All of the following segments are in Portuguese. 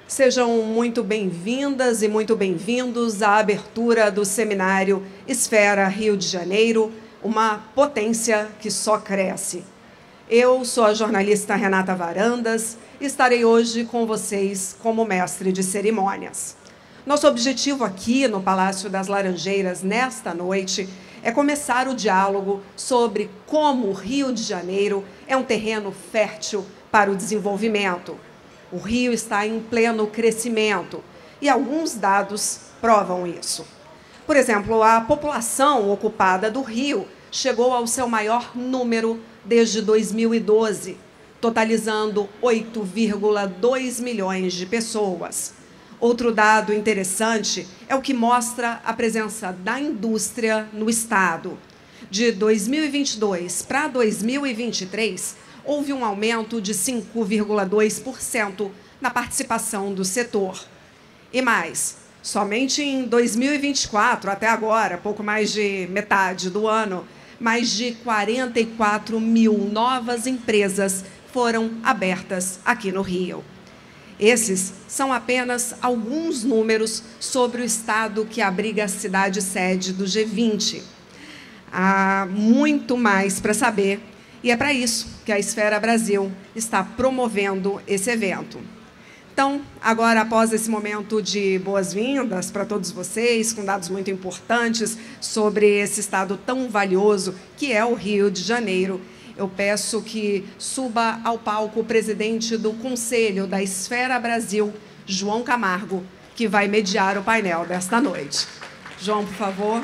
Sejam muito bem-vindas e muito bem-vindos à abertura do seminário Esfera Rio de Janeiro, uma potência que só cresce. Eu sou a jornalista Renata Varandas e estarei hoje com vocês como mestre de cerimônias. Nosso objetivo aqui no Palácio das Laranjeiras, nesta noite, é começar o diálogo sobre como o Rio de Janeiro é um terreno fértil para o desenvolvimento. O Rio está em pleno crescimento e alguns dados provam isso. Por exemplo, a população ocupada do Rio chegou ao seu maior número desde 2012, totalizando 8,2 milhões de pessoas. Outro dado interessante é o que mostra a presença da indústria no Estado. De 2022 para 2023, houve um aumento de 5,2% na participação do setor. E mais, somente em 2024, até agora, pouco mais de metade do ano, mais de 44 mil novas empresas foram abertas aqui no Rio. Esses são apenas alguns números sobre o estado que abriga a cidade-sede do G20. Há muito mais para saber, e é para isso que a Esfera Brasil está promovendo esse evento. Então, agora, após esse momento de boas-vindas para todos vocês, com dados muito importantes sobre esse estado tão valioso que é o Rio de Janeiro, eu peço que suba ao palco o presidente do Conselho da Esfera Brasil, João Camargo, que vai mediar o painel desta noite. João, por favor.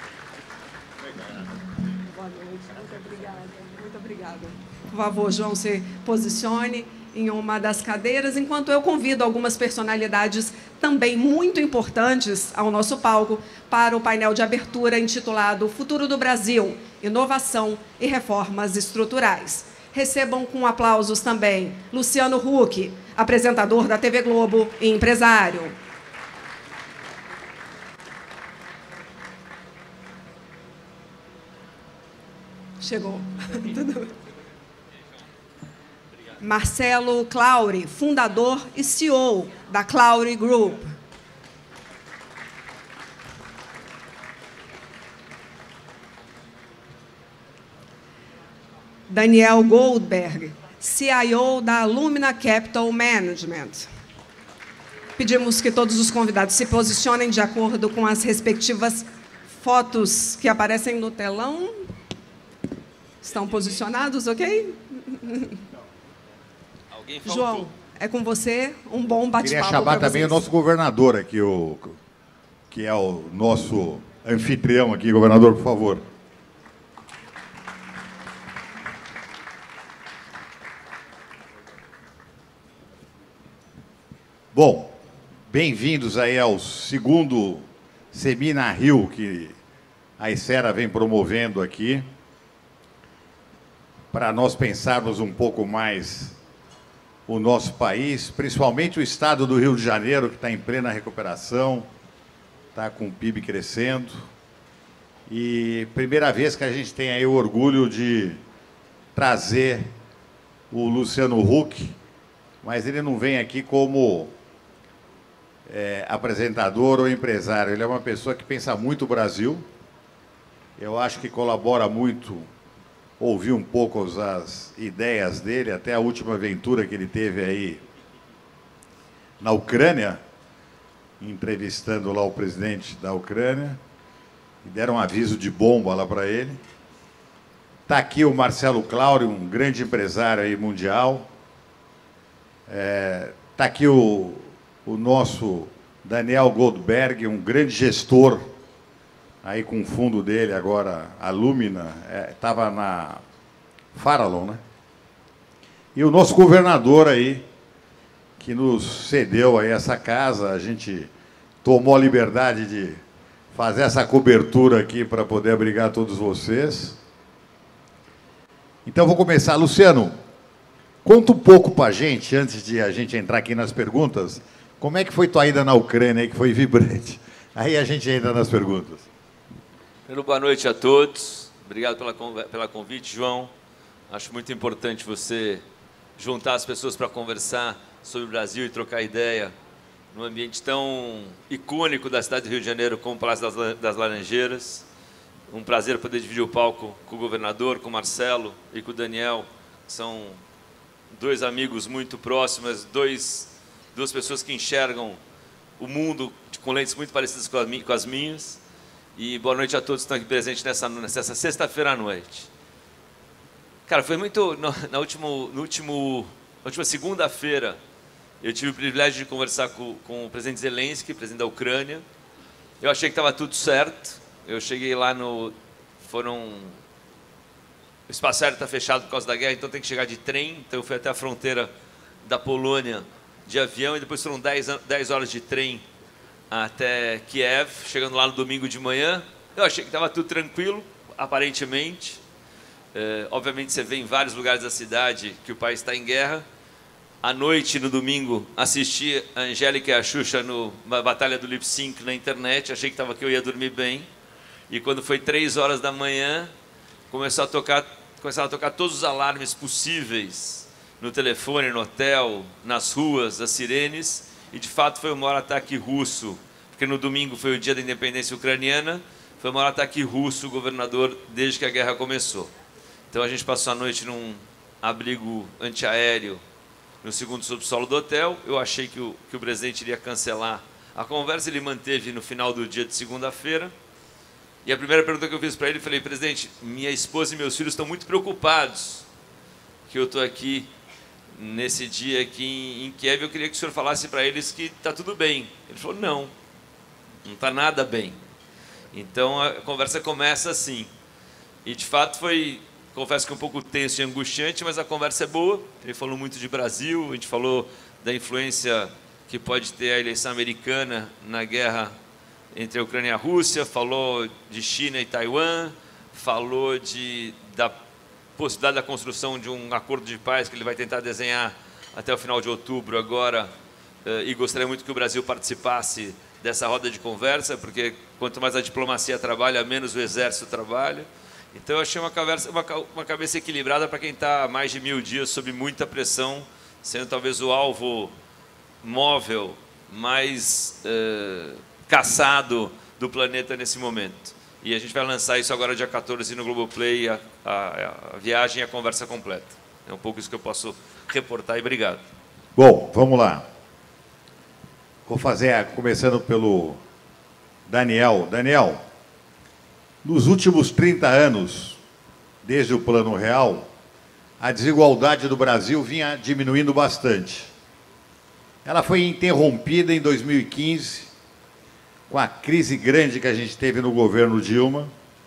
Por favor, João, se posicione em uma das cadeiras, enquanto eu convido algumas personalidades também muito importantes ao nosso palco para o painel de abertura intitulado Futuro do Brasil, Inovação e Reformas Estruturais. Recebam com aplausos também Luciano Huck, apresentador da TV Globo e empresário. Chegou. Marcelo Claure, fundador e CEO da Claure Group. Daniel Goldberg, CIO da Lumina Capital Management. Pedimos que todos os convidados se posicionem de acordo com as respectivas fotos que aparecem no telão. Estão posicionados, ok? João, é com você, um bom bate-papo. Queria chamar também o nosso governador aqui, que é o nosso anfitrião aqui. Governador, por favor. Bom, bem-vindos aí ao segundo Semina Rio que a Esfera vem promovendo aqui, para nós pensarmos um pouco mais o nosso país, principalmente o estado do Rio de Janeiro, que está em plena recuperação, está com o PIB crescendo. E primeira vez que a gente tem aí o orgulho de trazer o Luciano Huck, mas ele não vem aqui como apresentador ou empresário. Ele é uma pessoa que pensa muito o Brasil. Eu acho que colabora muito ouvir um pouco as ideias dele, até a última aventura que ele teve aí na Ucrânia, entrevistando lá o presidente da Ucrânia, e deram um aviso de bomba lá para ele. Está aqui o Marcelo Claure, um grande empresário aí mundial. Está aqui o nosso Daniel Goldberg, um grande gestor, aí com o fundo dele agora, a Lumina, estava na Farallon, né? E o nosso governador aí, que nos cedeu aí essa casa, a gente tomou a liberdade de fazer essa cobertura aqui para poder abrigar todos vocês. Então, vou começar. Luciano, conta um pouco para a gente, antes de a gente entrar aqui nas perguntas, como é que foi tua ida na Ucrânia, que foi vibrante. Aí a gente entra nas perguntas. Primeiro, boa noite a todos. Obrigado pela convite, João. Acho muito importante você juntar as pessoas para conversar sobre o Brasil e trocar ideia num ambiente tão icônico da cidade do Rio de Janeiro como o Palácio das Laranjeiras. Um prazer poder dividir o palco com o governador, com o Marcelo e com o Daniel, que são dois amigos muito próximos, duas pessoas que enxergam o mundo com lentes muito parecidas com as minhas. E boa noite a todos que estão aqui presentes nessa sexta-feira à noite. Cara, foi muito... Na última segunda-feira, eu tive o privilégio de conversar com o presidente Zelensky, presidente da Ucrânia. Eu achei que estava tudo certo. Eu cheguei lá o espaço aéreo está fechado por causa da guerra, então tem que chegar de trem. Então eu fui até a fronteira da Polônia de avião e depois foram 10 horas de trem até Kiev, chegando lá no domingo de manhã. Eu achei que estava tudo tranquilo, aparentemente. Obviamente você vê em vários lugares da cidade que o país está em guerra. À noite, no domingo, assisti a Angélica e a Xuxa na Batalha do Lip Sync na internet. Achei que eu ia dormir bem. E quando foi 3 horas da manhã, começaram a tocar todos os alarmes possíveis no telefone, no hotel, nas ruas, as sirenes. E, de fato, foi o maior ataque russo, porque no domingo foi o dia da independência ucraniana, foi o maior ataque russo, governador, desde que a guerra começou. Então, a gente passou a noite num abrigo antiaéreo no segundo subsolo do hotel. Eu achei que o presidente iria cancelar a conversa, ele manteve no final do dia de segunda-feira. E a primeira pergunta que eu fiz para ele, falei: presidente, minha esposa e meus filhos estão muito preocupados que eu estou aqui nesse dia aqui em Kiev. Eu queria que o senhor falasse para eles que está tudo bem. Ele falou: não está nada bem. Então a conversa começa assim. E de fato foi, confesso que um pouco tenso e angustiante, mas a conversa é boa. Ele falou muito de Brasil, a gente falou da influência que pode ter a eleição americana na guerra entre a Ucrânia e a Rússia, falou de China e Taiwan, falou da possibilidade da construção de um acordo de paz que ele vai tentar desenhar até o final de outubro agora, e gostaria muito que o Brasil participasse dessa roda de conversa, porque quanto mais a diplomacia trabalha, menos o exército trabalha. Então eu achei uma cabeça equilibrada para quem está há mais de 1000 dias sob muita pressão, sendo talvez o alvo móvel mais caçado do planeta nesse momento. E a gente vai lançar isso agora dia 14 no Globoplay, a viagem e a conversa completa. É um pouco isso que eu posso reportar e obrigado. Bom, vamos lá. Vou fazer, começando pelo Daniel. Daniel, nos últimos 30 anos, desde o Plano Real, a desigualdade do Brasil vinha diminuindo bastante. Ela foi interrompida em 2015, com a crise grande que a gente teve no governo Dilma.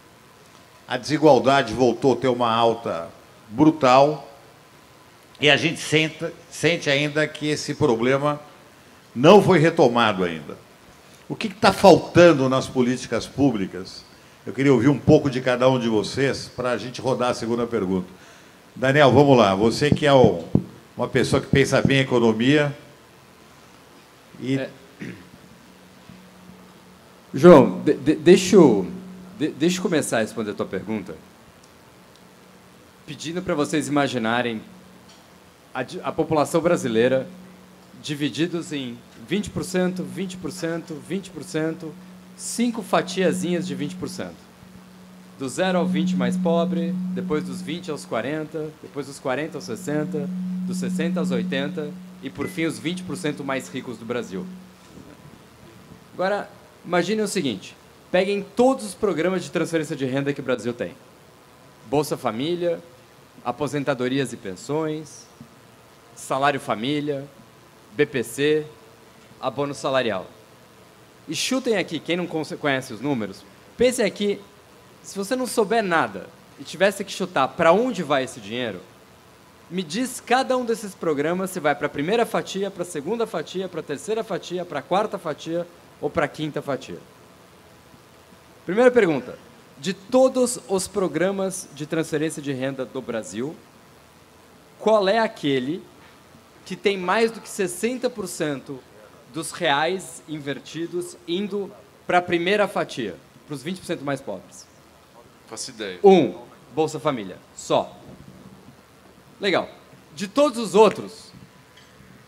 A desigualdade voltou a ter uma alta brutal e a gente sente ainda que esse problema não foi retomado ainda. O que está faltando nas políticas públicas? Eu queria ouvir um pouco de cada um de vocês para a gente rodar a segunda pergunta. Daniel, vamos lá. Você que é uma pessoa que pensa bem em economia. João, deixa eu começar a responder a tua pergunta, pedindo para vocês imaginarem a população brasileira divididos em 20%, 20%, 20%, 5 fatiazinhas de 20%. Do 0 ao 20 mais pobre, depois dos 20 aos 40, depois dos 40 aos 60, dos 60 aos 80 e, por fim, os 20% mais ricos do Brasil. Agora, imaginem o seguinte, peguem todos os programas de transferência de renda que o Brasil tem. Bolsa Família, aposentadorias e pensões, salário família, BPC, abono salarial. E chutem aqui, quem não conhece os números, pensem aqui, se você não souber nada e tivesse que chutar para onde vai esse dinheiro, me diz cada um desses programas se vai para a primeira fatia, para a segunda fatia, para a terceira fatia, para a quarta fatia ou para a quinta fatia. Primeira pergunta, de todos os programas de transferência de renda do Brasil, qual é aquele que tem mais do que 60% dos reais invertidos indo para a primeira fatia, para os 20% mais pobres? Faço ideia. Bolsa Família, só. Legal. De todos os outros,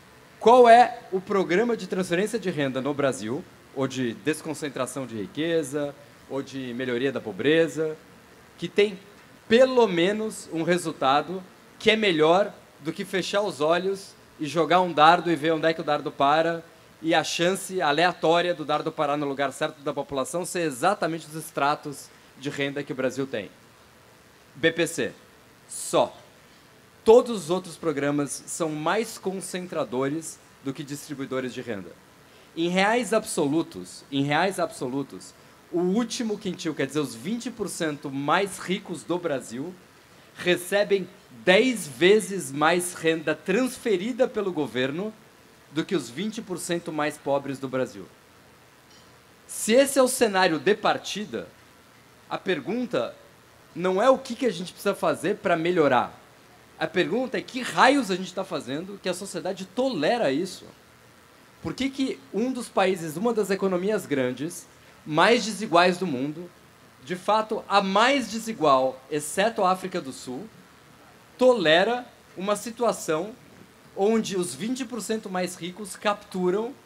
qual é o programa de transferência de renda no Brasil, ou de desconcentração de riqueza, ou de melhoria da pobreza, que tem pelo menos um resultado que é melhor do que fechar os olhos e jogar um dardo e ver onde é que o dardo para, e a chance aleatória do dardo parar no lugar certo da população ser exatamente os estratos de renda que o Brasil tem. BPC. Só. Todos os outros programas são mais concentradores do que distribuidores de renda. Em reais absolutos, o último quintil, quer dizer, os 20% mais ricos do Brasil, recebem 10 vezes mais renda transferida pelo governo do que os 20% mais pobres do Brasil. Se esse é o cenário de partida, a pergunta não é o que a gente precisa fazer para melhorar. A pergunta é que raios a gente está fazendo que a sociedade tolera isso. Por que um dos países, uma das economias grandes, mais desiguais do mundo, de fato a mais desigual, exceto a África do Sul, tolera uma situação onde os 20% mais ricos capturam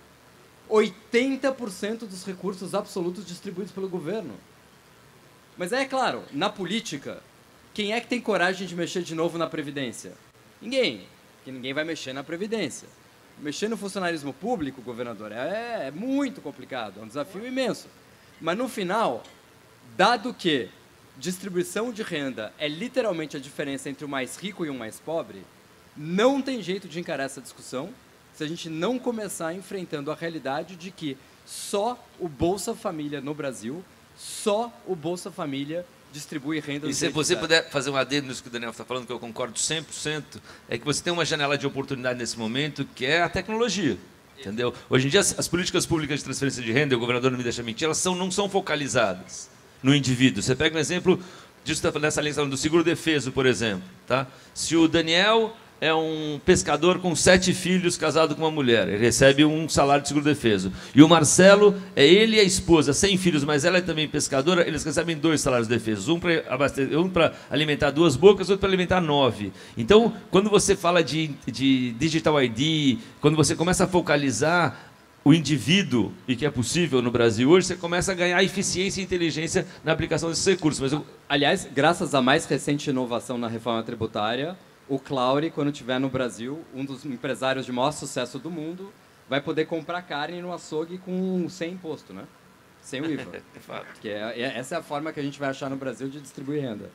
80% dos recursos absolutos distribuídos pelo governo? Mas é claro, na política, quem é que tem coragem de mexer de novo na Previdência? Ninguém, porque ninguém vai mexer na Previdência. Mexer no funcionarismo público, governador, é muito complicado, é um desafio imenso. Mas no final, dado que distribuição de renda é literalmente a diferença entre o mais rico e o mais pobre, não tem jeito de encarar essa discussão se a gente não começar enfrentando a realidade de que só o Bolsa Família no Brasil, só o Bolsa Família distribui renda. E se você puder fazer um adendo nisso que o Daniel está falando, que eu concordo 100%, é que você tem uma janela de oportunidade nesse momento, que é a tecnologia. Entendeu? Hoje em dia, as políticas públicas de transferência de renda, o governador não me deixa mentir, elas não são focalizadas no indivíduo. Você pega um exemplo disso, nessa linha do seguro-defeso, por exemplo. Tá? Se o Daniel é um pescador com 7 filhos, casado com uma mulher, ele recebe um salário de seguro-defeso. E o Marcelo, é ele e a esposa, 100 filhos, mas ela é também pescadora, eles recebem 2 salários de defesa. Um para alimentar 2 bocas, outro para alimentar 9. Então, quando você fala de Digital ID, quando você começa a focalizar o indivíduo, e que é possível no Brasil hoje, você começa a ganhar eficiência e inteligência na aplicação desses recursos. Mas aliás, graças à mais recente inovação na reforma tributária, o Claure, quando estiver no Brasil, um dos empresários de maior sucesso do mundo, vai poder comprar carne no açougue sem imposto, né? Sem o IVA. Que essa é a forma que a gente vai achar no Brasil de distribuir renda.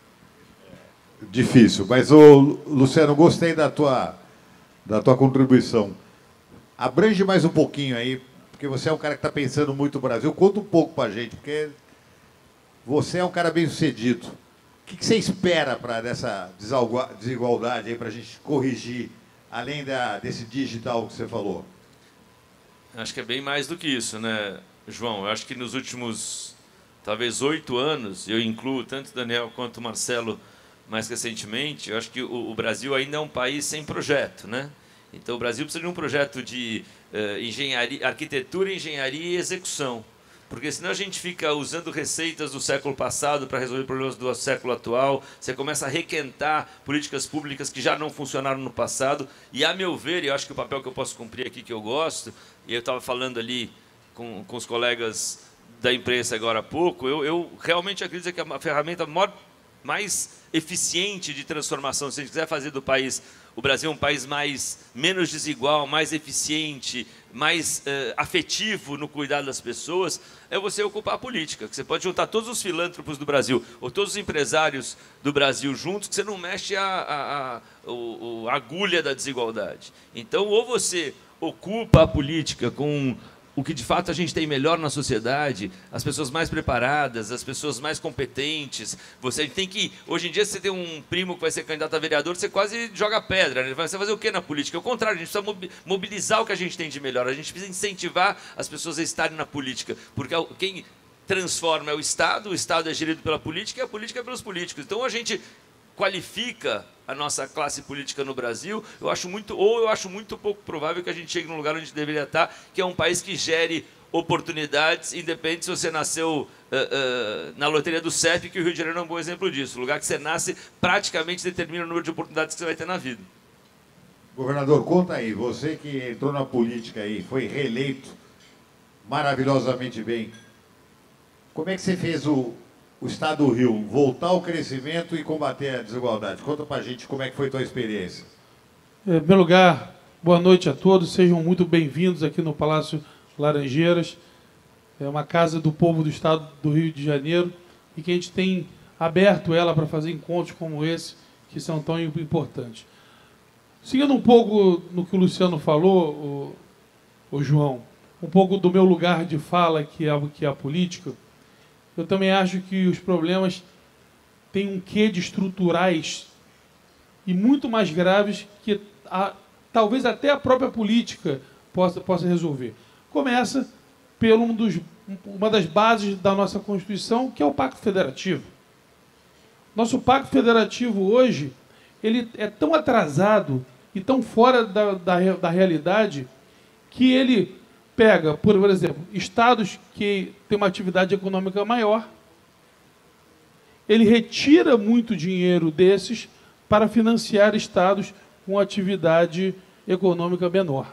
Difícil, mas, Luciano, gostei da tua contribuição. Abrange mais um pouquinho aí, porque você é um cara que está pensando muito no Brasil. Conta um pouco para a gente, porque você é um cara bem sucedido. O que você espera para dessa desigualdade aí, para a gente corrigir, além desse digital que você falou? Acho que é bem mais do que isso, né, João? Eu acho que nos últimos, talvez, 8 anos, eu incluo tanto o Daniel quanto o Marcelo mais recentemente, eu acho que o Brasil ainda é um país sem projeto, né? Então, o Brasil precisa de um projeto de engenharia, arquitetura, engenharia e execução. Porque senão a gente fica usando receitas do século passado para resolver problemas do século atual, você começa a requentar políticas públicas que já não funcionaram no passado, e a meu ver, e eu acho que o papel que eu posso cumprir aqui, que eu gosto, e eu estava falando ali com os colegas da imprensa agora há pouco, eu realmente acredito que é a ferramenta mais eficiente de transformação, se a gente quiser fazer do país, o Brasil um país menos desigual, mais eficiente, mais afetivo no cuidado das pessoas, é você ocupar a política. Que você pode juntar todos os filântropos do Brasil, ou todos os empresários do Brasil juntos, que você não mexe a agulha da desigualdade. Então, ou você ocupa a política com o que de fato a gente tem melhor na sociedade, as pessoas mais preparadas, as pessoas mais competentes. Você tem que... Hoje em dia, se você tem um primo que vai ser candidato a vereador, você quase joga pedra, né? Você vai fazer o quê na política? É o contrário, a gente precisa mobilizar o que a gente tem de melhor. A gente precisa incentivar as pessoas a estarem na política. Porque quem transforma é o Estado é gerido pela política e a política é pelos políticos. Então, a gente qualifica a nossa classe política no Brasil, eu acho muito pouco provável que a gente chegue num lugar onde a gente deveria estar, que é um país que gere oportunidades, independente se você nasceu na loteria do CEP, que o Rio de Janeiro é um bom exemplo disso. O lugar que você nasce praticamente determina o número de oportunidades que você vai ter na vida. Governador, conta aí, você que entrou na política aí, foi reeleito maravilhosamente bem. Como é que você fez o Estado do Rio voltar ao crescimento e combater a desigualdade? Conta pra gente como é que foi a tua experiência. Em primeiro lugar, boa noite a todos, sejam muito bem-vindos aqui no Palácio Laranjeiras. É uma casa do povo do Estado do Rio de Janeiro e que a gente tem aberto ela para fazer encontros como esse, que são tão importantes. Seguindo um pouco no que o Luciano falou, o João, um pouco do meu lugar de fala, que é a política, eu também acho que os problemas têm um quê de estruturais e muito mais graves que talvez até a própria política possa resolver. Começa por uma das bases da nossa Constituição, que é o Pacto Federativo. Nosso Pacto Federativo hoje ele é tão atrasado e tão fora da realidade que ele pega, por exemplo, estados que têm uma atividade econômica maior, ele retira muito dinheiro desses para financiar estados com atividade econômica menor.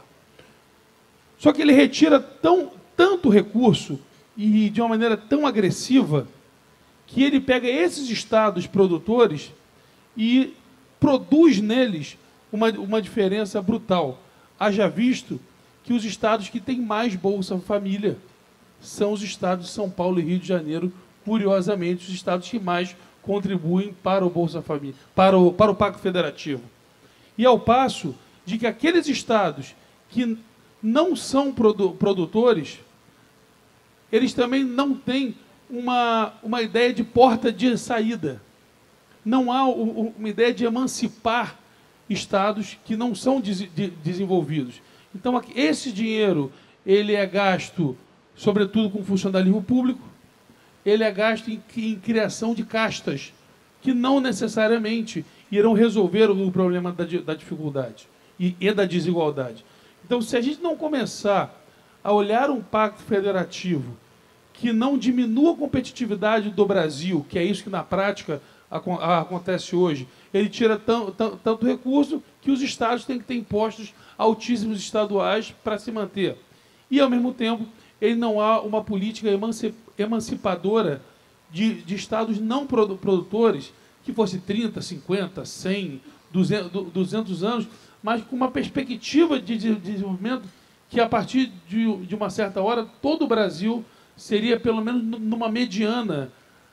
Só que ele retira tanto recurso e de uma maneira tão agressiva que ele pega esses estados produtores e produz neles uma diferença brutal. Haja visto que os estados que têm mais Bolsa Família são os estados de São Paulo e Rio de Janeiro, curiosamente, os estados que mais contribuem para o Bolsa Família, para o Pacto Federativo. E ao passo de que aqueles estados que não são produtores, eles também não têm uma ideia de porta de saída. Não há uma ideia de emancipar estados que não são desenvolvidos. Então, esse dinheiro ele é gasto, sobretudo, com funcionalismo público, ele é gasto em criação de castas, que não necessariamente irão resolver o problema da dificuldade e da desigualdade. Então, se a gente não começar a olhar um pacto federativo que não diminua a competitividade do Brasil, que é isso que na prática acontece hoje, ele tira tanto recurso que os estados têm que ter impostos altíssimos estaduais para se manter. E, ao mesmo tempo, ele não há uma política emancipadora de estados não produtores, que fosse 30, 50, 100, 200 anos, mas com uma perspectiva de desenvolvimento que, a partir de uma certa hora, todo o Brasil seria, pelo menos, numa mediana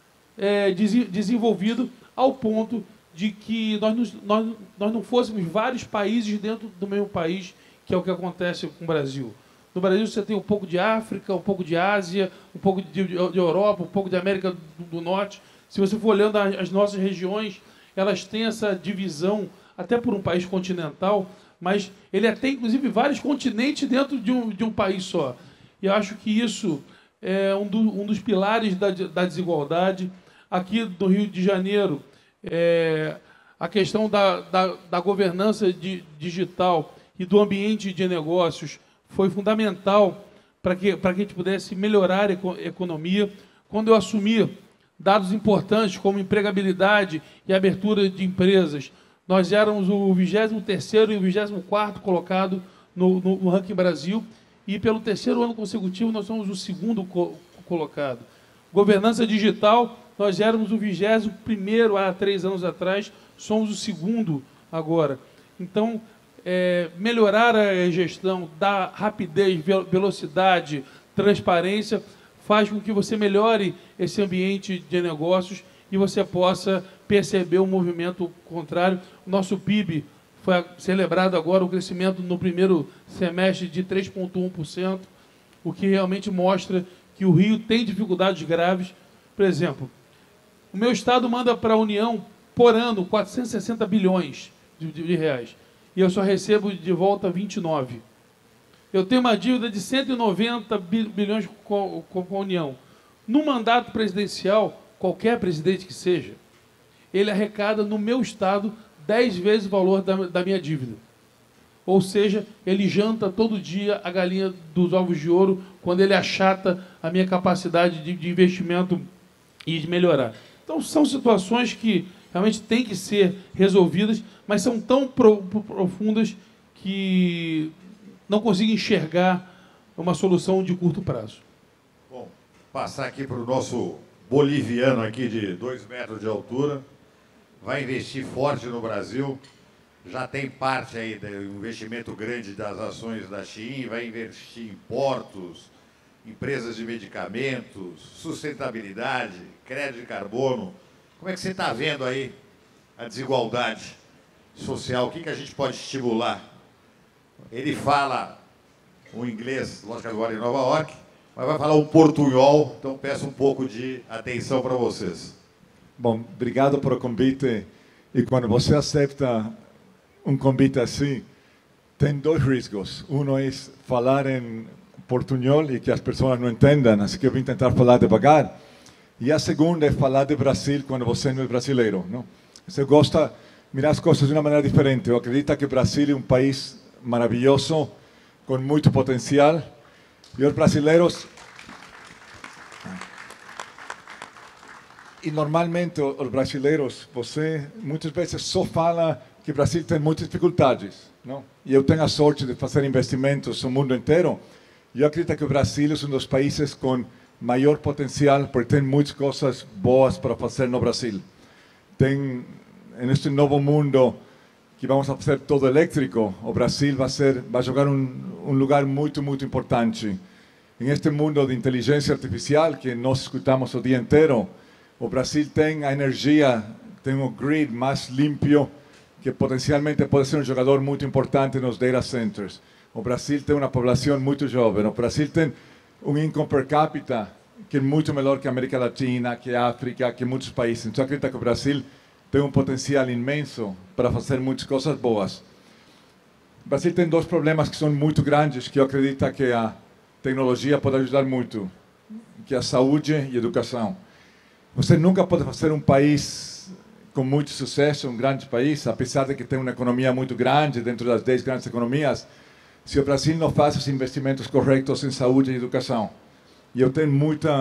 desenvolvido, ao ponto de que nós não fôssemos vários países dentro do mesmo país, que é o que acontece com o Brasil. No Brasil você tem um pouco de África, um pouco de Ásia, um pouco de Europa, um pouco de América do Norte. Se você for olhando as nossas regiões, elas têm essa divisão, até por um país continental, mas ele tem, inclusive, vários continentes dentro de um país só. E eu acho que isso é um dos pilares da desigualdade. Aqui do Rio de Janeiro, a questão da governança digital e do ambiente de negócios foi fundamental para que a gente pudesse melhorar a economia. Quando eu assumi dados importantes como empregabilidade e abertura de empresas, nós éramos o 23º e o 24º colocado no Ranking Brasil, e pelo terceiro ano consecutivo nós somos o segundo colocado. Governança digital, nós éramos o 21º há 3 anos atrás, somos o segundo agora. Então, melhorar a gestão, dar rapidez, velocidade, transparência, faz com que você melhore esse ambiente de negócios e você possa perceber um movimento contrário. O nosso PIB foi celebrado agora, o crescimento no primeiro semestre de 3,1%, o que realmente mostra que o Rio tem dificuldades graves. Por exemplo, o meu estado manda para a União, por ano, 460 bilhões de reais. E eu só recebo de volta 29. Eu tenho uma dívida de 190 bilhões com a União. No mandato presidencial, qualquer presidente que seja, ele arrecada no meu estado 10 vezes o valor da minha dívida. Ou seja, ele janta todo dia a galinha dos ovos de ouro quando ele achata a minha capacidade de investimento e de melhorar. Então, são situações que realmente têm que ser resolvidas, mas são tão profundas que não consiga enxergar uma solução de curto prazo. Bom, passar aqui para o nosso boliviano aqui de 2 metros de altura, vai investir forte no Brasil, já tem parte aí do investimento grande das ações da Shein, vai investir em portos, empresas de medicamentos, sustentabilidade, crédito de carbono. Como é que você está vendo aí a desigualdade social? O que a gente pode estimular? Ele fala o inglês, lógico, agora em Nova York, mas vai falar um portunhol, então peço um pouco de atenção para vocês. Bom, obrigado pelo convite. E quando você aceita um convite assim, tem 2 riscos. Um é falar em portunhol e que as pessoas não entendam, assim que eu vou tentar falar devagar. E a segunda é falar de Brasil quando você não é brasileiro. Não? Você gosta de mirar as coisas de uma maneira diferente. Eu acredito que o Brasil é um país maravilhoso, com muito potencial. E os brasileiros... E normalmente os brasileiros, você muitas vezes só fala que o Brasil tem muitas dificuldades, não? E eu tenho a sorte de fazer investimentos no mundo inteiro. E eu acredito que o Brasil é um dos países com maior potencial, porque tem muitas coisas boas para fazer no Brasil. Tem, neste novo mundo que vamos a fazer todo elétrico, o Brasil vai jogar um lugar muito, muito importante. Em este mundo de inteligência artificial que nós escutamos o dia inteiro, o Brasil tem a energia, tem um grid mais limpo, que potencialmente pode ser um jogador muito importante nos data centers. O Brasil tem uma população muito jovem. O Brasil tem um income per capita que é muito melhor que a América Latina, que a África, que muitos países. Então, eu acredito que o Brasil tem um potencial imenso para fazer muitas coisas boas. O Brasil tem 2 problemas que são muito grandes, que eu acredito que a tecnologia pode ajudar muito, que é a saúde e a educação. Você nunca pode fazer um país com muito sucesso, um grande país, apesar de que tem uma economia muito grande, dentro das 10 grandes economias, se o Brasil não faz os investimentos corretos em saúde e educação. E eu tenho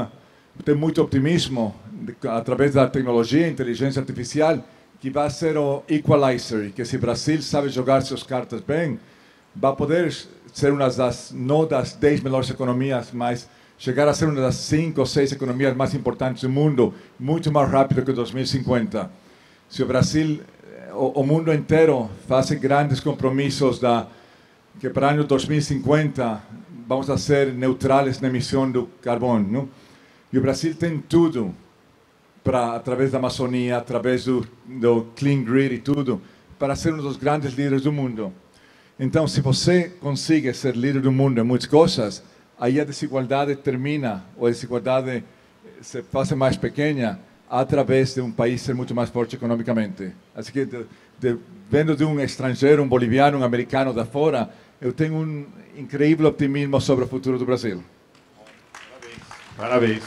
muito optimismo, através da tecnologia e inteligência artificial, que vai ser o equalizer, que se o Brasil sabe jogar suas cartas bem, vai poder ser uma das, não das 10 melhores economias, mas chegar a ser uma das 5 ou 6 economias mais importantes do mundo, muito mais rápido que 2050. Se o Brasil, o mundo inteiro, faz grandes compromissos que para o ano 2050 vamos a ser neutrais na emissão do carbono, não? E o Brasil tem tudo, através da Amazônia, através do Clean Grid e tudo, para ser um dos grandes líderes do mundo. Então, se você consegue ser líder do mundo em muitas coisas, aí a desigualdade termina, ou a desigualdade se faz mais pequena, através de um país ser muito mais forte economicamente. Assim que, vendo de um estrangeiro, um boliviano, um americano da fora, eu tenho um incrível optimismo sobre o futuro do Brasil. Parabéns.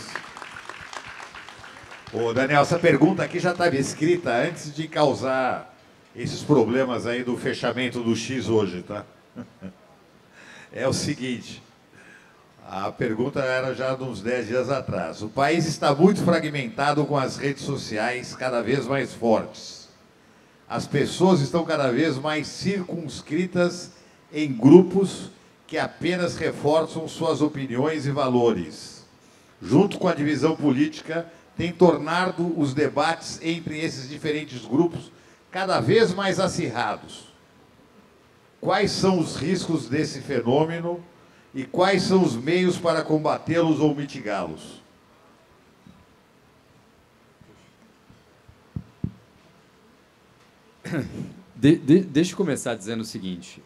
Ô, Daniel, essa pergunta aqui já estava escrita antes de causar esses problemas aí do fechamento do X hoje, tá? É o seguinte, a pergunta era já de uns 10 dias atrás. O país está muito fragmentado com as redes sociais cada vez mais fortes. As pessoas estão cada vez mais circunscritas em grupos que apenas reforçam suas opiniões e valores. Junto com a divisão política, tem tornado os debates entre esses diferentes grupos cada vez mais acirrados. Quais são os riscos desse fenômeno e quais são os meios para combatê-los ou mitigá-los? Deixa eu começar dizendo o seguinte.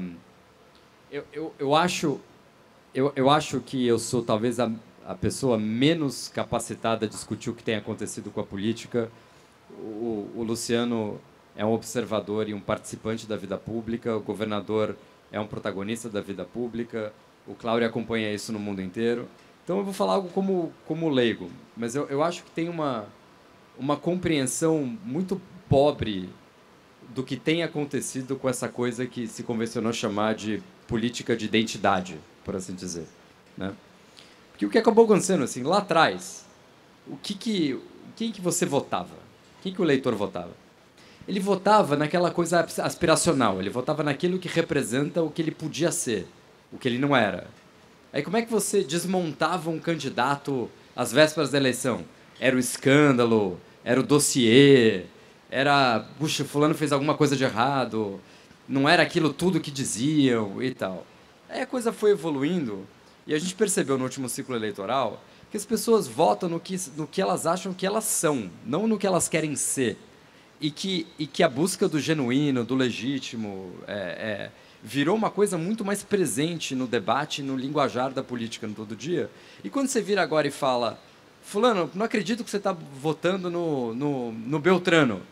Eu acho que eu sou talvez a pessoa menos capacitada a discutir o que tem acontecido com a política. O Luciano é um observador e um participante da vida pública, o governador é um protagonista da vida pública, o Cláudio acompanha isso no mundo inteiro. Então eu vou falar algo como leigo, mas eu acho que tem uma compreensão muito pobre do que tem acontecido com essa coisa que se convencionou chamar de política de identidade, por assim dizer, né? Porque o que acabou acontecendo, assim, lá atrás, quem que você votava? Quem que o eleitor votava? ele votava naquela coisa aspiracional, ele votava naquilo que representa o que ele podia ser, o que ele não era. Aí como é que você desmontava um candidato às vésperas da eleição? Era o escândalo, era o dossiê, era, puxa, fulano fez alguma coisa de errado, não era aquilo tudo que diziam e tal. Aí a coisa foi evoluindo e a gente percebeu no último ciclo eleitoral que as pessoas votam no que elas acham que elas são, não no que elas querem ser. E que a busca do genuíno, do legítimo, virou uma coisa muito mais presente no debate, no linguajar da política no todo dia. E quando você vira agora e fala, fulano, não acredito que você está votando no Beltrano.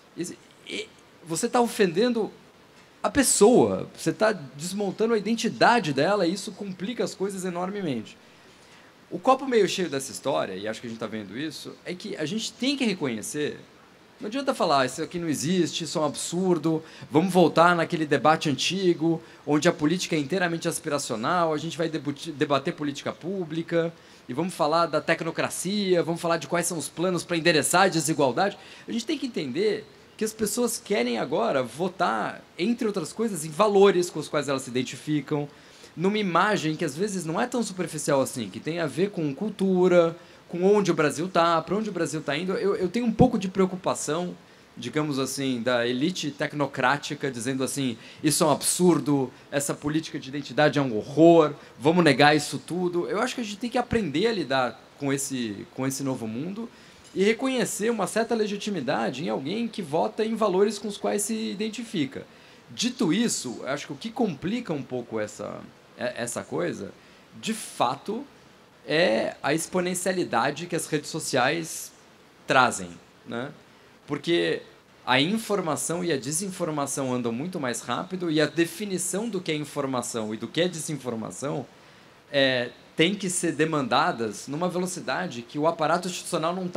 E você está ofendendo a pessoa, você está desmontando a identidade dela e isso complica as coisas enormemente. O copo meio cheio dessa história, e acho que a gente está vendo isso, é que a gente tem que reconhecer. Não adianta falar, isso aqui não existe, isso é um absurdo, vamos voltar naquele debate antigo, onde a política é inteiramente aspiracional, a gente vai debater política pública, e vamos falar da tecnocracia, vamos falar de quais são os planos para endereçar a desigualdade. A gente tem que entender que as pessoas querem agora votar, entre outras coisas, em valores com os quais elas se identificam, numa imagem que às vezes não é tão superficial assim, que tem a ver com cultura, com onde o Brasil está, para onde o Brasil está indo. Eu tenho um pouco de preocupação, digamos assim, da elite tecnocrática, dizendo assim, isso é um absurdo, essa política de identidade é um horror, vamos negar isso tudo. Eu acho que a gente tem que aprender a lidar com esse novo mundo e reconhecer uma certa legitimidade em alguém que vota em valores com os quais se identifica. Dito isso, acho que o que complica um pouco essa coisa, de fato, é a exponencialidade que as redes sociais trazem, né? Porque a informação e a desinformação andam muito mais rápido e a definição do que é informação e do que é desinformação tem que ser demandadas numa velocidade que o aparato institucional não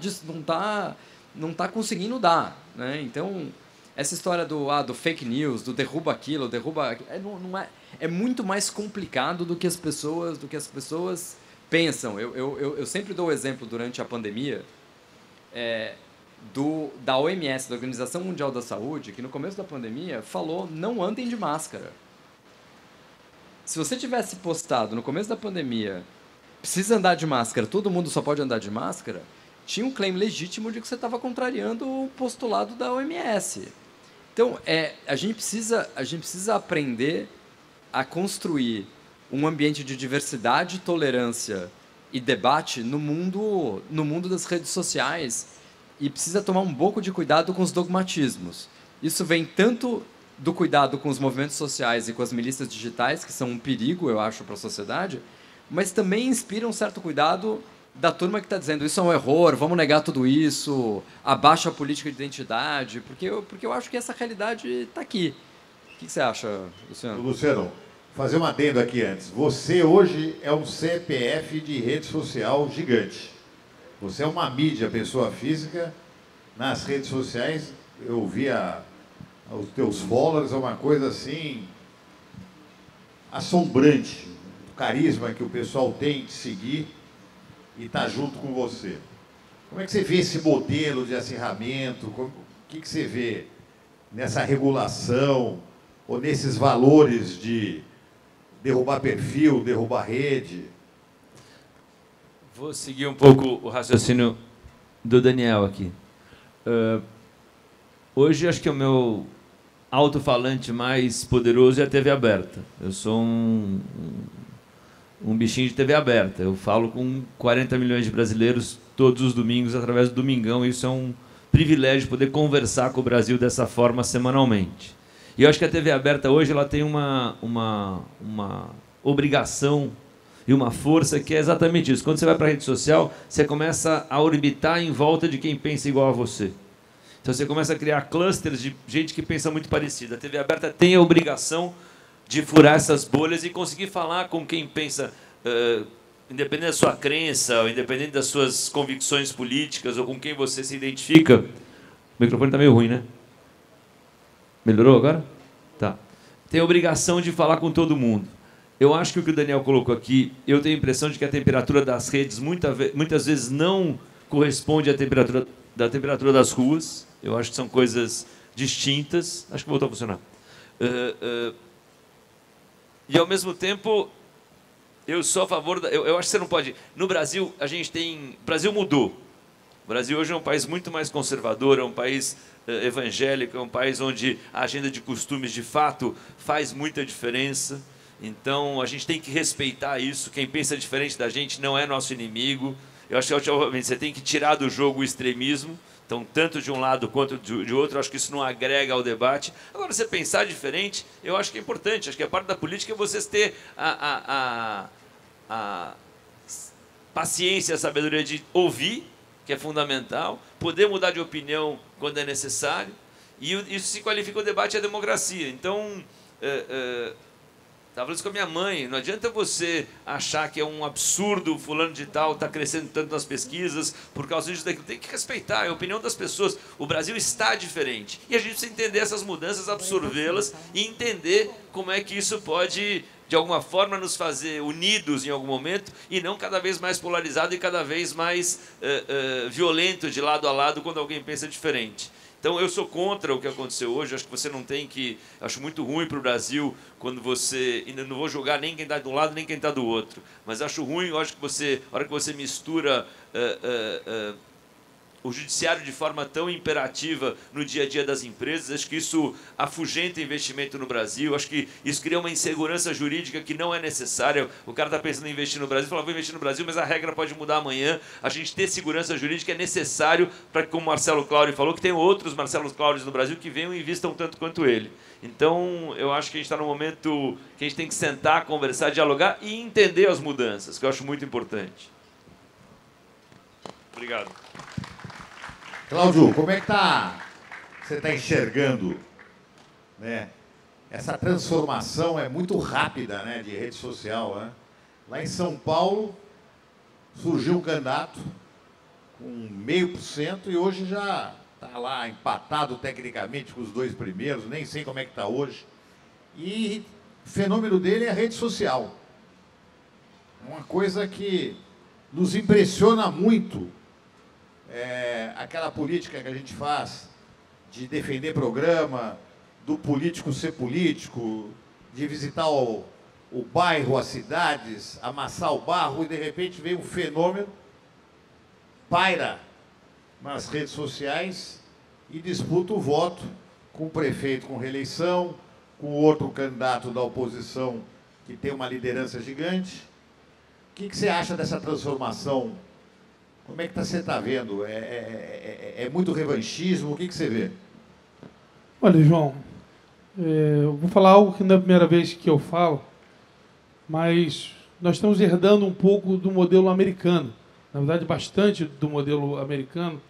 tá conseguindo dar, né? Então, essa história do fake news, do derruba aquilo, é muito mais complicado do que as pessoas pensam. Eu sempre dou o exemplo durante a pandemia da OMS, da Organização Mundial da Saúde, que no começo da pandemia falou, não andem de máscara. Se você tivesse postado no começo da pandemia, precisa andar de máscara, todo mundo só pode andar de máscara, tinha um claim legítimo de que você estava contrariando o postulado da OMS. Então, a gente precisa aprender a construir um ambiente de diversidade, tolerância e debate no mundo das redes sociais e precisa tomar um pouco de cuidado com os dogmatismos. Isso vem tanto do cuidado com os movimentos sociais e com as milícias digitais, que são um perigo, eu acho, para a sociedade, mas também inspira um certo cuidado da turma que está dizendo isso é um erro, vamos negar tudo isso, abaixa a política de identidade, porque eu acho que essa realidade está aqui. O que você acha, Luciano? Luciano, fazer um adendo aqui antes. Você hoje é um CPF de rede social gigante. Você é uma mídia, pessoa física, nas redes sociais. Eu via os teus followers, é uma coisa assim assombrante. O carisma que o pessoal tem de seguir e estar junto com você. Como é que você vê esse modelo de acirramento? O que você vê nessa regulação ou nesses valores de derrubar perfil, derrubar rede? Vou seguir um pouco o raciocínio do Daniel aqui. Hoje, acho que o meu alto-falante mais poderoso é a TV aberta. Eu sou um bichinho de TV aberta. Eu falo com 40 milhões de brasileiros todos os domingos através do Domingão. Isso é um privilégio poder conversar com o Brasil dessa forma semanalmente. E eu acho que a TV aberta hoje ela tem uma obrigação e uma força que é exatamente isso. Quando você vai para a rede social, você começa a orbitar em volta de quem pensa igual a você. Então você começa a criar clusters de gente que pensa muito parecido. A TV aberta tem a obrigação de furar essas bolhas e conseguir falar com quem pensa, independente da sua crença, ou independente das suas convicções políticas, ou com quem você se identifica. O microfone está meio ruim, né? Melhorou agora? Tá. Tem a obrigação de falar com todo mundo. Eu acho que o que o Daniel colocou aqui, eu tenho a impressão de que a temperatura das redes muitas vezes não corresponde à temperatura das ruas. Eu acho que são coisas distintas. Acho que voltou a funcionar. E, ao mesmo tempo, eu sou a favor... Eu acho que você não pode... No Brasil, a gente tem... O Brasil mudou. O Brasil hoje é um país muito mais conservador, é um país evangélico, é um país onde a agenda de costumes, de fato, faz muita diferença. Então, a gente tem que respeitar isso. Quem pensa diferente da gente não é nosso inimigo. Eu acho que, obviamente, você tem que tirar do jogo o extremismo. Então, tanto de um lado quanto de outro, eu acho que isso não agrega ao debate. Agora, você pensar diferente, eu acho que é importante. Acho que a parte da política é vocês ter a paciência, a sabedoria de ouvir, que é fundamental, poder mudar de opinião quando é necessário, e isso se qualifica o debate e a democracia. Então, estava falando isso com a minha mãe, não adianta você achar que é um absurdo fulano de tal está crescendo tanto nas pesquisas por causa disso daquilo. Tem que respeitar a opinião das pessoas. O Brasil está diferente. E a gente precisa entender essas mudanças, absorvê-las e entender como é que isso pode, de alguma forma, nos fazer unidos em algum momento e não cada vez mais polarizado e cada vez mais violento de lado a lado quando alguém pensa diferente. Então, eu sou contra o que aconteceu hoje. Acho que você não tem que... Acho muito ruim para o Brasil quando você... E não vou julgar nem quem está de um lado nem quem está do outro. Mas acho ruim, eu acho que você... A hora que você mistura o judiciário de forma tão imperativa no dia a dia das empresas, acho que isso afugenta investimento no Brasil, acho que isso cria uma insegurança jurídica que não é necessária. O cara está pensando em investir no Brasil, fala, vou investir no Brasil, mas a regra pode mudar amanhã. A gente ter segurança jurídica é necessário para que, como o Marcelo Claure falou, que tem outros Marcelos Claures no Brasil que venham e investam tanto quanto ele. Então, eu acho que a gente está num momento que a gente tem que sentar, conversar, dialogar e entender as mudanças, que eu acho muito importante. Obrigado. Cláudio, como é que você está enxergando, né? Essa transformação é muito rápida, né, de rede social, né? Lá em São Paulo surgiu um candidato com 0,5% e hoje já está lá empatado tecnicamente com os dois primeiros, nem sei como é que está hoje. E o fenômeno dele é a rede social. É uma coisa que nos impressiona muito. Aquela política que a gente faz de defender programa, do político ser político, de visitar o bairro, as cidades, amassar o barro, e de repente vem um fenômeno, paira nas redes sociais e disputa o voto com o prefeito com reeleição, com outro candidato da oposição que tem uma liderança gigante. O que você acha dessa transformação? Como é que você está vendo? É muito revanchismo? O que você vê? Olha, João, eu vou falar algo que não é a primeira vez que eu falo, mas nós estamos herdando um pouco do modelo americano, na verdade, bastante do modelo americano,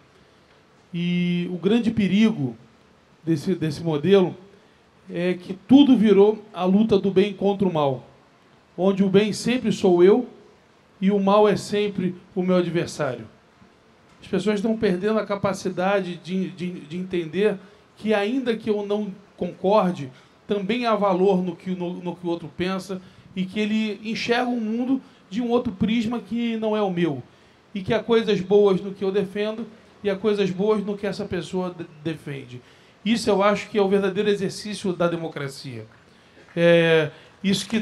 e o grande perigo desse modelo é que tudo virou a luta do bem contra o mal, onde o bem sempre sou eu, e o mal é sempre o meu adversário. As pessoas estão perdendo a capacidade de entender que, ainda que eu não concorde, também há valor no que o outro pensa e que ele enxerga um mundo de um outro prisma que não é o meu. E que há coisas boas no que eu defendo e há coisas boas no que essa pessoa defende. Isso eu acho que é o verdadeiro exercício da democracia. Isso que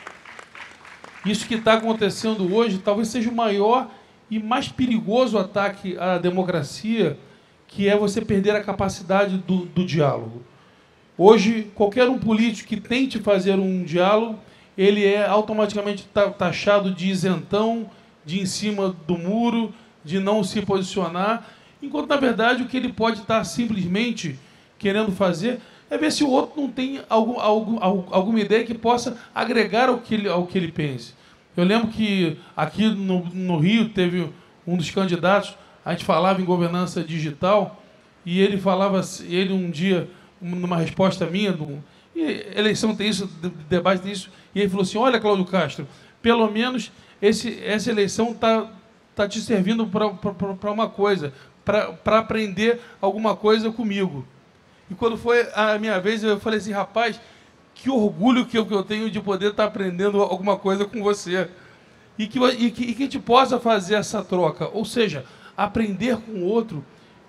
está acontecendo hoje talvez seja o maior e mais perigoso ataque à democracia, que é você perder a capacidade do diálogo. Hoje, qualquer um político que tente fazer um diálogo, ele é automaticamente taxado de isentão, de em cima do muro, de não se posicionar, enquanto, na verdade, o que ele pode estar simplesmente querendo fazer é ver se o outro não tem alguma ideia que possa agregar ao que ele pense. Eu lembro que aqui no Rio teve um dos candidatos, a gente falava em governança digital, e ele falava, um dia, numa resposta minha, eleição tem isso, debate tem isso, e ele falou assim, olha, Cláudio Castro, pelo menos essa eleição está te servindo para uma coisa, para aprender alguma coisa comigo. E quando foi a minha vez, eu falei assim, rapaz, que orgulho que eu tenho de poder estar aprendendo alguma coisa com você. E que a gente possa fazer essa troca. Ou seja, aprender com o outro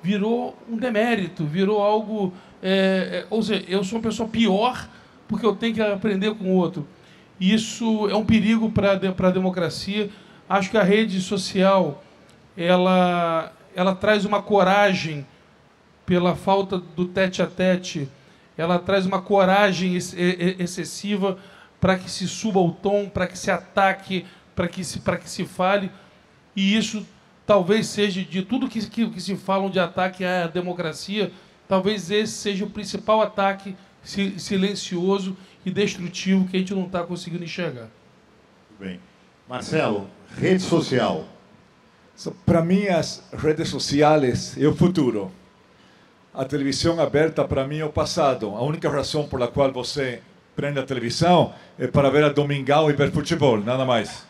virou um demérito, virou algo... ou seja, eu sou uma pessoa pior porque eu tenho que aprender com o outro. Isso é um perigo para a democracia. Acho que a rede social ela traz uma coragem pela falta do tete-a-tete, ela traz uma coragem excessiva para que se suba o tom, para que se ataque, para que se fale. E isso talvez seja, de tudo que se falam de ataque à democracia, talvez esse seja o principal ataque silencioso e destrutivo que a gente não está conseguindo enxergar. Muito bem. Marcelo, rede social. Para mim, as redes sociais é o futuro. A televisão aberta, para mim, é o passado. A única razão por qual você prende a televisão é para ver a Domingão e ver futebol, nada mais.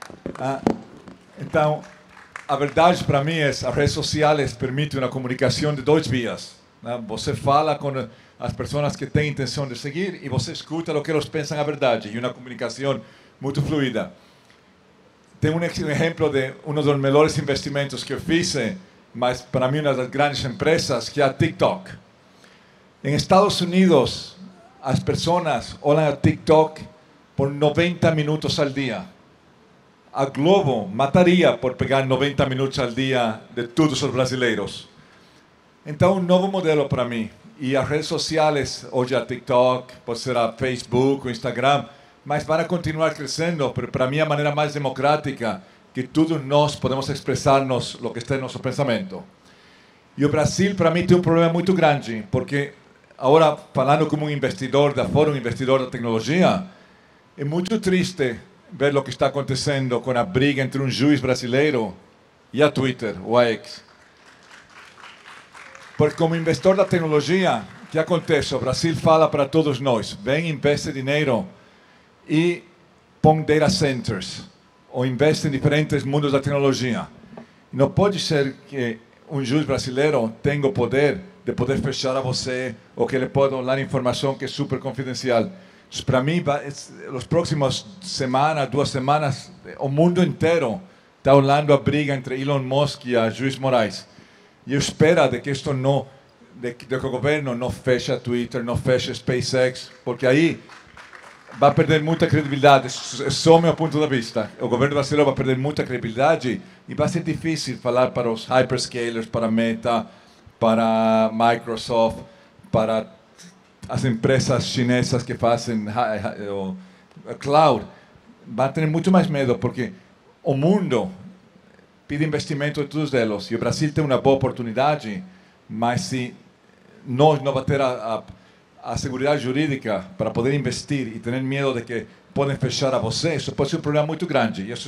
Então, a verdade para mim é que as redes sociais permitem uma comunicação de 2 vias. Você fala com as pessoas que têm intenção de seguir e você escuta o que eles pensam a verdade. E uma comunicação muito fluida. Tem um exemplo de um dos melhores investimentos que eu fiz, mas para mim uma das grandes empresas, que é a TikTok. Em Estados Unidos, as pessoas olham a TikTok por 90 minutos ao dia. A Globo mataria por pegar 90 minutos ao dia de todos os brasileiros. Então, um novo modelo para mim. E as redes sociais, hoje a TikTok, pode ser a Facebook, o Instagram, mas vão continuar crescendo, para mim, a maneira mais democrática, que todos nós podemos expressar-nos o que está em nosso pensamento. E o Brasil, para mim, tem um problema muito grande, porque, agora, falando como um investidor da Fórum Investidor da Tecnologia, é muito triste ver o que está acontecendo com a briga entre um juiz brasileiro e a Twitter, ou a X. Porque, como investidor da tecnologia, o que acontece? O Brasil fala para todos nós, vem, investe dinheiro e põe data centers, ou investe em diferentes mundos da tecnologia. Não pode ser que um juiz brasileiro tenha o poder de poder fechar a você, ou que ele pode dar informação que é super confidencial. Para mim, nas próximas semanas, 2 semanas, o mundo inteiro está olhando a briga entre Elon Musk e a juiz Moraes. E eu espero de que isto não, de que o governo não feche a Twitter, não feche SpaceX, porque aí vai perder muita credibilidade. É só o meu ponto de vista. O governo brasileiro vai perder muita credibilidade e vai ser difícil falar para os hyperscalers, para a Meta, para a Microsoft, para as empresas chinesas que fazem o cloud. Vai ter muito mais medo, porque o mundo pide investimento de todos eles. E o Brasil tem uma boa oportunidade, mas se nós não vamos ter a segurança jurídica para poder investir e ter medo de que podem fechar a você, isso pode ser um problema muito grande. E essa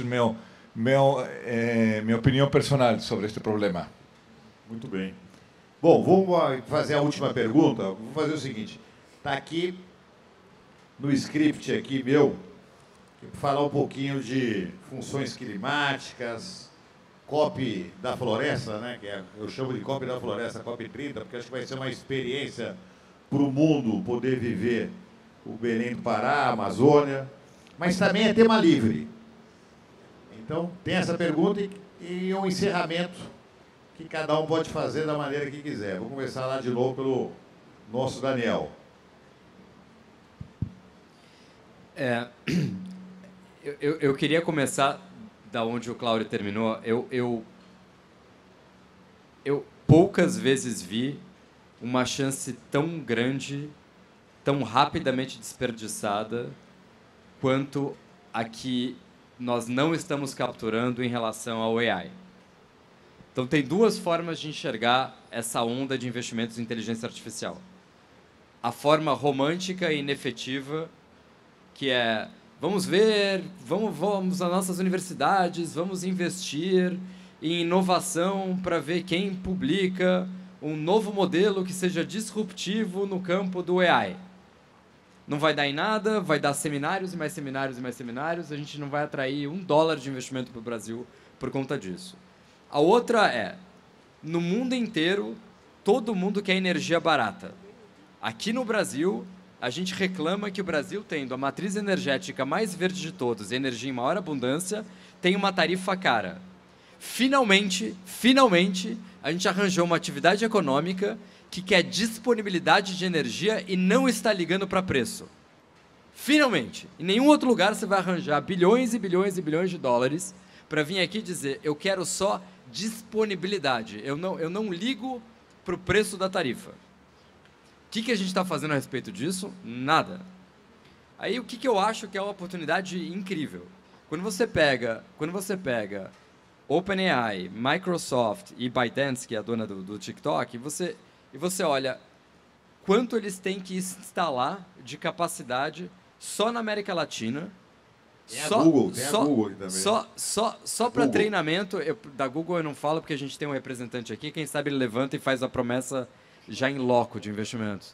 é minha opinião personal sobre este problema. Muito bem. Bom, vamos fazer a última pergunta. Vou fazer o seguinte. Está aqui no script aqui meu, falar um pouquinho de funções climáticas, COP da Floresta, né? Que eu chamo de COP da Floresta, COP 30, porque acho que vai ser uma experiência para o mundo poder viver o Belém do Pará, a Amazônia, mas também é tema livre. Então, tem essa pergunta e um encerramento que cada um pode fazer da maneira que quiser. Vou começar lá de novo pelo nosso Daniel. Eu queria começar da onde o Cláudio terminou. Eu poucas vezes vi uma chance tão grande, tão rapidamente desperdiçada, quanto a que nós não estamos capturando em relação ao AI. Então, tem 2 formas de enxergar essa onda de investimentos em inteligência artificial. A forma romântica e inefetiva, que é, vamos ver, vamos às nossas universidades, vamos investir em inovação para ver quem publica um novo modelo que seja disruptivo no campo do AI. Não vai dar em nada, vai dar seminários e mais seminários e mais seminários, a gente não vai atrair $1 de investimento para o Brasil por conta disso. A outra é, no mundo inteiro, todo mundo quer energia barata. Aqui no Brasil, a gente reclama que o Brasil, tendo a matriz energética mais verde de todos e energia em maior abundância, tem uma tarifa cara. Finalmente, a gente arranjou uma atividade econômica que quer disponibilidade de energia e não está ligando para preço. Finalmente, em nenhum outro lugar você vai arranjar bilhões e bilhões e bilhões de dólares para vir aqui dizer, eu quero só disponibilidade, eu não ligo para o preço da tarifa. O que a gente está fazendo a respeito disso? Nada. Aí o que eu acho que é uma oportunidade incrível? Quando você pega OpenAI, Microsoft e ByteDance, que é a dona do TikTok, e você olha quanto eles têm que instalar de capacidade só na América Latina. Tem a Google aqui também. Só para treinamento, da Google eu não falo porque a gente tem um representante aqui, quem sabe ele levanta e faz a promessa já em loco de investimentos.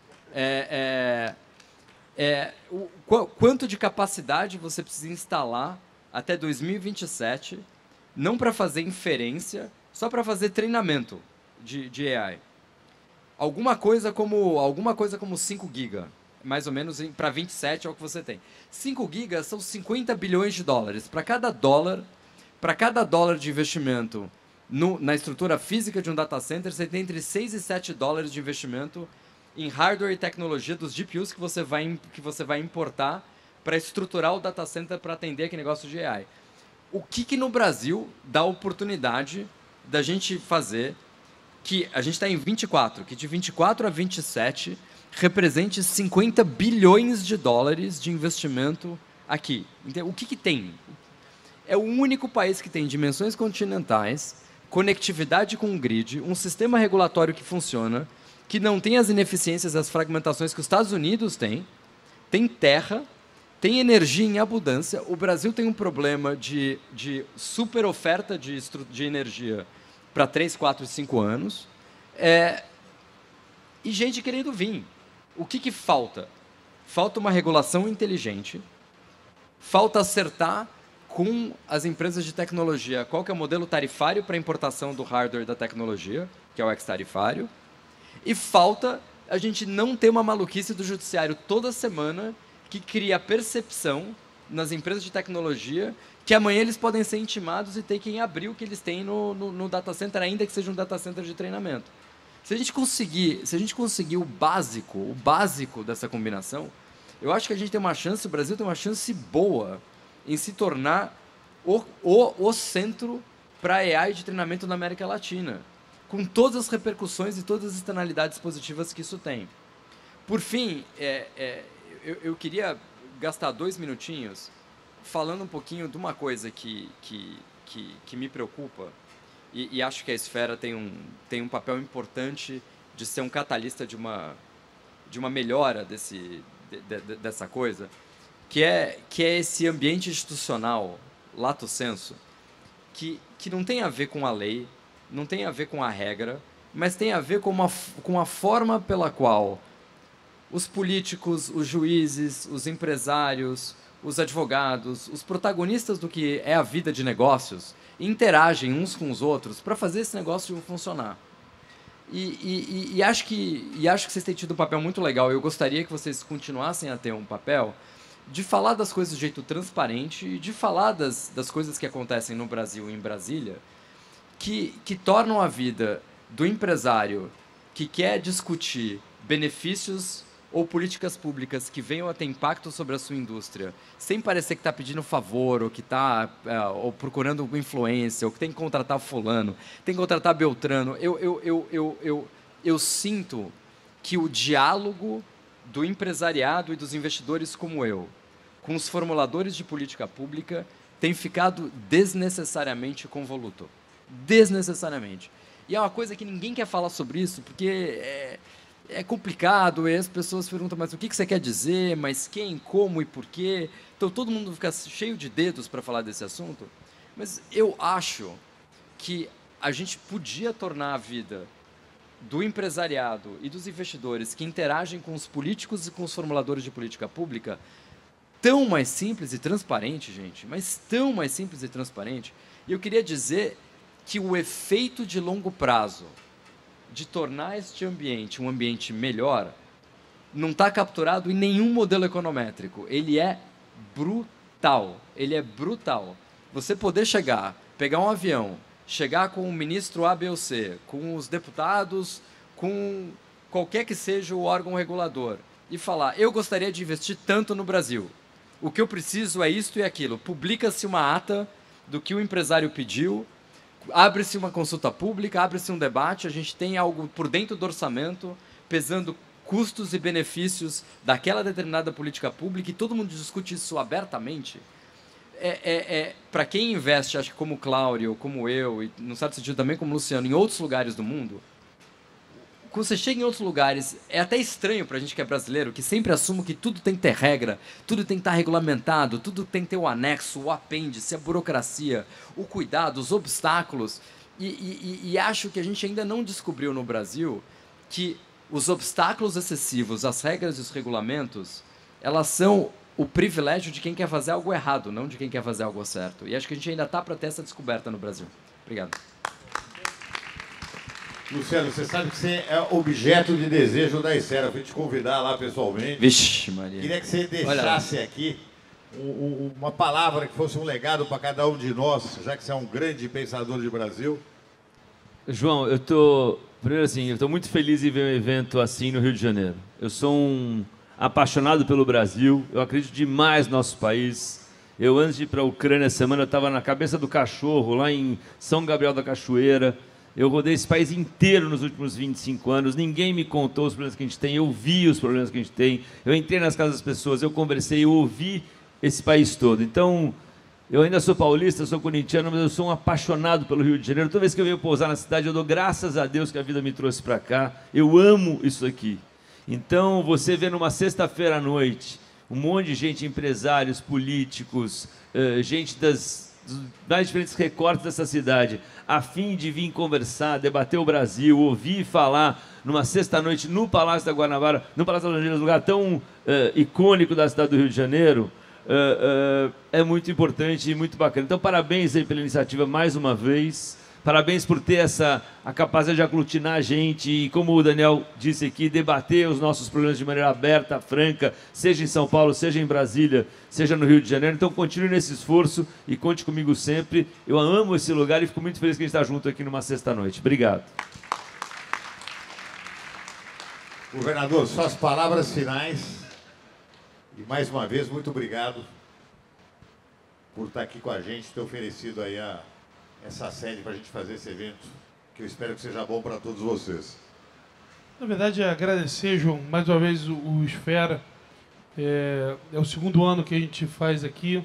Quanto de capacidade você precisa instalar até 2027, não para fazer inferência, só para fazer treinamento de AI. Alguma coisa como 5 GB, mais ou menos para 27 é o que você tem. 5 GB são 50 bilhões de dólares. Para cada dólar de investimento na estrutura física de um data center, você tem entre 6 e 7 dólares de investimento em hardware e tecnologia dos GPUs que você vai importar para estruturar o data center para atender aquele negócio de AI. O que no Brasil dá oportunidade da gente fazer que a gente está em 24, que de 24 a 27 represente 50 bilhões de dólares de investimento aqui. Então, o que tem? É o único país que tem dimensões continentais, conectividade com o grid, um sistema regulatório que funciona, que não tem as ineficiências, as fragmentações que os Estados Unidos têm, tem terra, tem energia em abundância. O Brasil tem um problema de super oferta de energia para 3, 4, 5 anos. E gente querendo vir. O que falta? Falta uma regulação inteligente, falta acertar com as empresas de tecnologia qual que é o modelo tarifário para importação do hardware da tecnologia, que é o ex-tarifário, e falta a gente não ter uma maluquice do judiciário toda semana que cria a percepção nas empresas de tecnologia que amanhã eles podem ser intimados e ter que abrir o que eles têm no data center, ainda que seja um data center de treinamento. Se a gente conseguir o básico dessa combinação, eu acho que a gente tem uma chance, o Brasil tem uma chance boa em se tornar o centro para AI de treinamento na América Latina, com todas as repercussões e todas as externalidades positivas que isso tem. Por fim, eu queria gastar 2 minutinhos falando um pouquinho de uma coisa que me preocupa e acho que a Esfera tem um papel importante de ser um catalysta de uma melhora dessa coisa, que é esse ambiente institucional, lato sensu, que não tem a ver com a lei, não tem a ver com a regra, mas tem a ver com a forma pela qual os políticos, os juízes, os empresários, os advogados, os protagonistas do que é a vida de negócios, interagem uns com os outros para fazer esse negócio funcionar. E acho que vocês têm tido um papel muito legal. Eu gostaria que vocês continuassem a ter um papel de falar das coisas de jeito transparente e de falar das coisas que acontecem no Brasil e em Brasília que tornam a vida do empresário que quer discutir benefícios ou políticas públicas que venham a ter impacto sobre a sua indústria, sem parecer que está pedindo favor, ou que está ou procurando influência, ou que tem que contratar fulano, tem que contratar Beltrano. Eu sinto que o diálogo do empresariado e dos investidores como eu, com os formuladores de política pública, tem ficado desnecessariamente convoluto. Desnecessariamente. E é uma coisa que ninguém quer falar sobre isso, porque é complicado, e as pessoas perguntam, mas o que você quer dizer, mas quem, como e por quê? Então todo mundo fica cheio de dedos para falar desse assunto. Mas eu acho que a gente podia tornar a vida do empresariado e dos investidores que interagem com os políticos e com os formuladores de política pública tão mais simples e transparente, gente, mas tão mais simples e transparente. E eu queria dizer que o efeito de longo prazo de tornar este ambiente um ambiente melhor não está capturado em nenhum modelo econométrico. Ele é brutal. Ele é brutal. Você poder chegar, pegar um avião, chegar com o ministro A, B ou C, com os deputados, com qualquer que seja o órgão regulador, e falar, eu gostaria de investir tanto no Brasil, o que eu preciso é isto e aquilo. Publica-se uma ata do que o empresário pediu, abre-se uma consulta pública, abre-se um debate, a gente tem algo por dentro do orçamento, pesando custos e benefícios daquela determinada política pública, e todo mundo discute isso abertamente. Para quem investe, acho que como Cláudio, como eu, e num certo sentido também como Luciano, em outros lugares do mundo, quando você chega em outros lugares, é até estranho para a gente que é brasileiro, que sempre assume que tudo tem que ter regra, tudo tem que estar regulamentado, tudo tem que ter o anexo, o apêndice, a burocracia, o cuidado, os obstáculos. E acho que a gente ainda não descobriu no Brasil que os obstáculos excessivos, as regras e os regulamentos, elas são o privilégio de quem quer fazer algo errado, não de quem quer fazer algo certo. E acho que a gente ainda está para ter essa descoberta no Brasil. Obrigado. Luciano, você sabe que você é objeto de desejo da Esfera. Eu fui te convidar lá pessoalmente. Vixe, Maria. Queria que você deixasse aqui uma palavra que fosse um legado para cada um de nós, já que você é um grande pensador de Brasil. João, primeiro assim, eu estou muito feliz em ver um evento assim no Rio de Janeiro. Eu sou um apaixonado pelo Brasil, eu acredito demais no nosso país. Eu, antes de ir para a Ucrânia essa semana, eu estava na Cabeça do Cachorro, lá em São Gabriel da Cachoeira. Eu rodei esse país inteiro nos últimos 25 anos, ninguém me contou os problemas que a gente tem, eu vi os problemas que a gente tem, eu entrei nas casas das pessoas, eu conversei, eu ouvi esse país todo. Então, eu ainda sou paulista, sou corintiano, mas eu sou um apaixonado pelo Rio de Janeiro. Toda vez que eu venho pousar na cidade, eu dou graças a Deus que a vida me trouxe para cá. Eu amo isso aqui. Então, você vê numa sexta-feira à noite, um monte de gente, empresários, políticos, gente dos mais diferentes recortes dessa cidade, a fim de vir conversar, debater o Brasil, ouvir falar numa sexta-noite no Palácio da Guanabara, no Palácio das Laranjeiras, um lugar tão icônico da cidade do Rio de Janeiro, é muito importante e muito bacana. Então, parabéns aí pela iniciativa mais uma vez. Parabéns por ter a capacidade de aglutinar a gente e, como o Daniel disse aqui, debater os nossos problemas de maneira aberta, franca, seja em São Paulo, seja em Brasília, seja no Rio de Janeiro. Então, continue nesse esforço e conte comigo sempre. Eu amo esse lugar e fico muito feliz que a gente está junto aqui numa sexta-noite. Obrigado. Governador, suas palavras finais. E, mais uma vez, muito obrigado por estar aqui com a gente, ter oferecido aí essa sede para a gente fazer esse evento, que eu espero que seja bom para todos vocês. Na verdade, agradecer, João, mais uma vez o Esfera. É o segundo ano que a gente faz aqui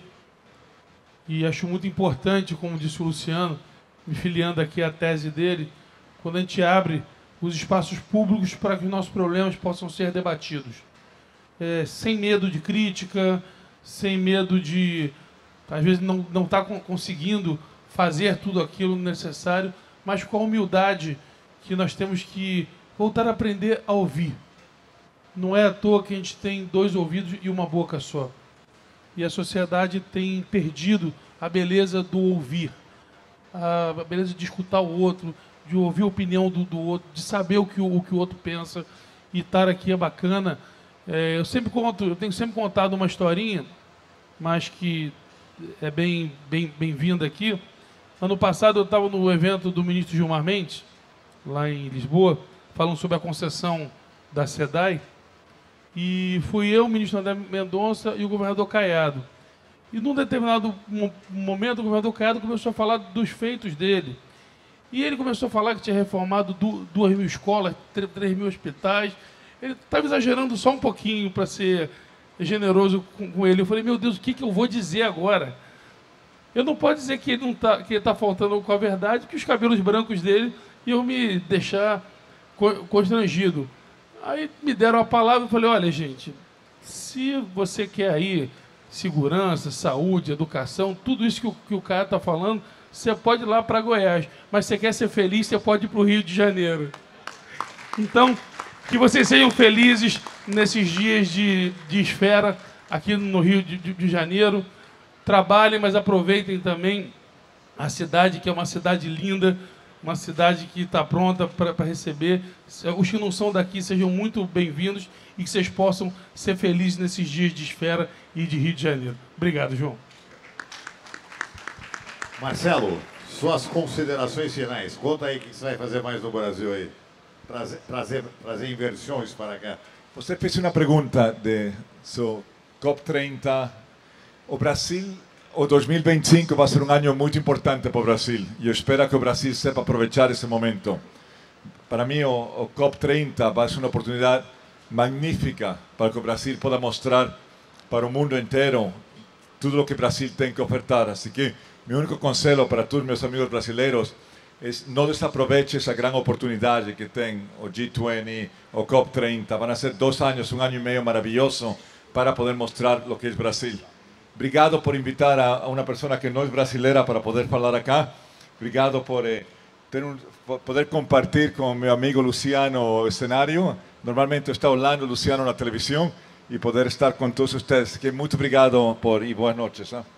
e acho muito importante, como disse o Luciano, me filiando aqui à tese dele, quando a gente abre os espaços públicos para que os nossos problemas possam ser debatidos. Sem medo de crítica, sem medo de, às vezes, não estar conseguindo fazer tudo aquilo necessário, mas com a humildade que nós temos que voltar a aprender a ouvir. Não é à toa que a gente tem 2 ouvidos e uma boca só. E a sociedade tem perdido a beleza do ouvir, a beleza de escutar o outro, de ouvir a opinião do outro, de saber o que o outro pensa. E estar aqui é bacana. Eu tenho sempre contado uma historinha, mas que é bem-vinda aqui. Ano passado eu estava no evento do ministro Gilmar Mendes, lá em Lisboa, falando sobre a concessão da SEDAI, e fui eu, o ministro André Mendonça e o governador Caiado. E num determinado momento o governador Caiado começou a falar dos feitos dele. E ele começou a falar que tinha reformado 2.000 escolas, 3.000 hospitais. Ele estava exagerando só um pouquinho para ser generoso com ele. Eu falei, meu Deus, o que eu vou dizer agora? Eu não posso dizer que ele está faltando com a verdade, que os cabelos brancos dele iam me deixar constrangido. Aí me deram a palavra e falei, olha, gente, se você quer aí segurança, saúde, educação, tudo isso que o cara está falando, você pode ir lá para Goiás. Mas se você quer ser feliz, você pode ir para o Rio de Janeiro. Então, que vocês sejam felizes nesses dias de esfera aqui no Rio de Janeiro. Trabalhem, mas aproveitem também a cidade, que é uma cidade linda, uma cidade que está pronta para receber. Os que não são daqui sejam muito bem-vindos e que vocês possam ser felizes nesses dias de esfera e de Rio de Janeiro. Obrigado, João. Marcelo, Suas considerações finais. Conta aí o que você vai fazer mais no Brasil aí. Trazer inversões para cá. Você fez uma pergunta de COP30. O Brasil, o 2025 vai ser um ano muito importante para o Brasil. E eu espero que o Brasil sepa aproveitar esse momento. Para mim, o COP30 vai ser uma oportunidade magnífica para que o Brasil possa mostrar para o mundo inteiro tudo o que o Brasil tem que ofertar. Assim que meu único conselho para todos meus amigos brasileiros é não desaproveite essa grande oportunidade que tem o G20, o COP30. Vão ser 2 anos, 1 ano e meio maravilhoso para poder mostrar o que é Brasil. Obrigado por invitar a uma pessoa que não é brasileira para poder falar acá. Obrigado por poder compartilhar com meu amigo Luciano o cenário. Normalmente está Orlando Luciano na televisão e poder estar com todos vocês. Muito obrigado e boas noites.